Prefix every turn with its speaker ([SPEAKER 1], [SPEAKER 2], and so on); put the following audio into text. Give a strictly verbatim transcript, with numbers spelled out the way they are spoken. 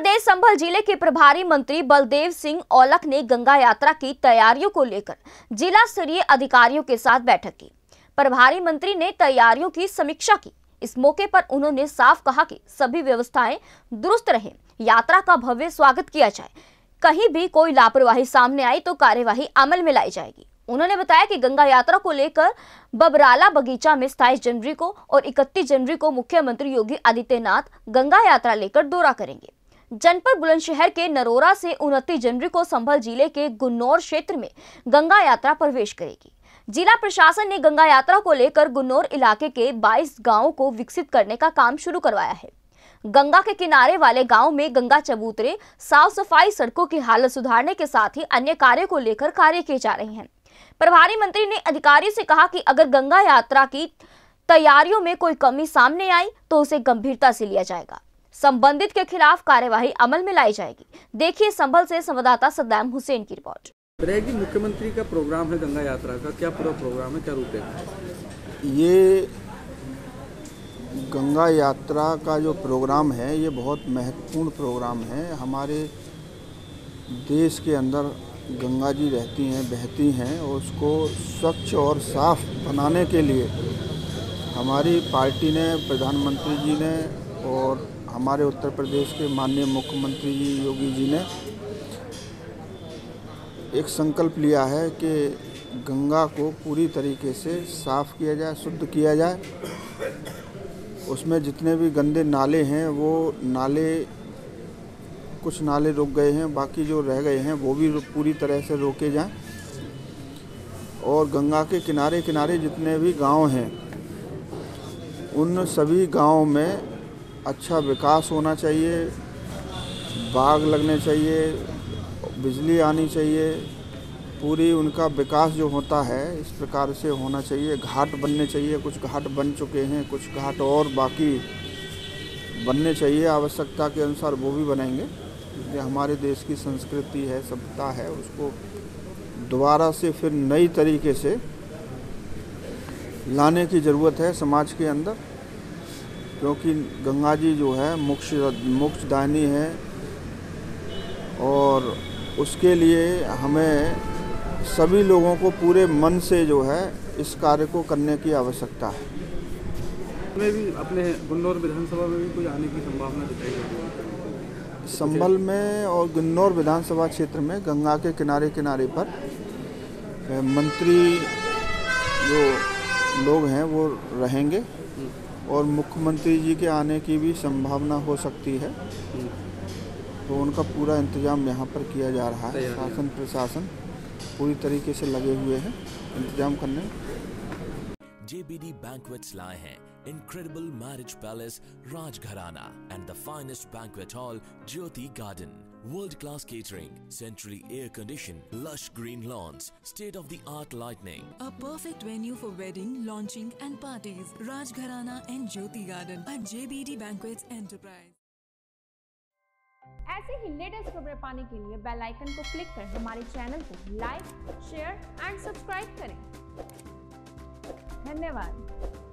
[SPEAKER 1] प्रदेश संभल जिले के प्रभारी मंत्री बलदेव सिंह औलख ने गंगा यात्रा की तैयारियों को लेकर जिला स्तरीय अधिकारियों के साथ बैठक की। प्रभारी मंत्री ने तैयारियों की समीक्षा की। इस मौके पर उन्होंने साफ कहा कि सभी व्यवस्थाएं दुरुस्त रहें, यात्रा का भव्य स्वागत किया जाए। कहीं भी कोई लापरवाही सामने आई तो कार्यवाही अमल में लाई जाएगी। उन्होंने बताया कि गंगा यात्रा को लेकर बबराला बगीचा में सताईस जनवरी को और इकतीस जनवरी को मुख्यमंत्री योगी आदित्यनाथ गंगा यात्रा लेकर दौरा करेंगे। जनपद बुलंदशहर के नरोरा से उनतीस जनवरी को संभल जिले के गुन्नौर क्षेत्र में गंगा यात्रा प्रवेश करेगी। जिला प्रशासन ने गंगा यात्रा को लेकर गुन्नौर इलाके के बाईस गांवों को विकसित करने का काम शुरू करवाया है। गंगा के किनारे वाले गांव में गंगा चबूतरे, साफ सफाई, सड़कों की हालत सुधारने के साथ ही अन्य कार्यों को लेकर कार्य किए जा रहे हैं। प्रभारी मंत्री ने अधिकारियों से कहा कि अगर गंगा यात्रा की तैयारियों में कोई कमी सामने आई तो उसे गंभीरता से लिया जाएगा। संबंधित के खिलाफ कार्यवाही अमल में लाई जाएगी। देखिए संभल से संवाददाता सद्दाम हुसैन की रिपोर्ट।
[SPEAKER 2] मुख्यमंत्री का प्रोग्राम है गंगा यात्रा का, क्या पूरा प्रोग्राम है, क्या रूपरेखा है?
[SPEAKER 3] ये गंगा यात्रा का जो प्रोग्राम है ये बहुत महत्वपूर्ण प्रोग्राम है। हमारे देश के अंदर गंगा जी रहती हैं, बहती हैं और उसको स्वच्छ और साफ बनाने के लिए हमारी पार्टी ने, प्रधानमंत्री जी ने और हमारे उत्तर प्रदेश के माननीय मुख्यमंत्री जी योगी जी ने एक संकल्प लिया है कि गंगा को पूरी तरीके से साफ किया जाए, शुद्ध किया जाए। उसमें जितने भी गंदे नाले हैं वो नाले, कुछ नाले रुक गए हैं, बाकी जो रह गए हैं वो भी पूरी तरह से रोके जाएं। और गंगा के किनारे किनारे जितने भी गांव हैं उन सभी गांवों में अच्छा विकास होना चाहिए, बाग लगने चाहिए, बिजली आनी चाहिए, पूरी उनका विकास जो होता है इस प्रकार से होना चाहिए। घाट बनने चाहिए, कुछ घाट बन चुके हैं, कुछ घाट और बाकी बनने चाहिए। आवश्यकता के अनुसार वो भी बनाएंगे। ये हमारे देश की संस्कृति है, सभ्यता है, उसको दोबारा से फिर नई तरीके से लाने की ज़रूरत है समाज के अंदर, क्योंकि गंगा जी जो है मोक्ष मोक्षदायिनी है और उसके लिए हमें सभी लोगों को पूरे मन से जो है इस कार्य को करने की आवश्यकता है।
[SPEAKER 2] में भी अपने गुन्नौर विधानसभा में भी कोई आने की संभावना दिखाई दे रही है?
[SPEAKER 3] संभल में और गुन्नौर विधानसभा क्षेत्र में गंगा के किनारे किनारे पर मंत्री जो लोग हैं वो रहेंगे और मुख्यमंत्री जी के आने की भी संभावना हो सकती है, तो उनका पूरा इंतजाम यहाँ पर किया जा रहा है। शासन प्रशासन पूरी तरीके से लगे हुए हैं इंतजाम करने में।
[SPEAKER 4] J B D Banquets लाए हैं incredible marriage palace Rajgharana and the finest banquet hall Jyoti Garden. World-class catering, centrally air-conditioned, lush green lawns, state-of-the-art lighting.
[SPEAKER 5] A perfect venue for wedding, launching and parties. Rajgharana and Jyoti Garden at J B D Banquets Enterprise.
[SPEAKER 6] ऐसे ही latest खबरें पाने के लिए bell icon को click कर हमारे channel को like, share and subscribe करें। धन्यवाद।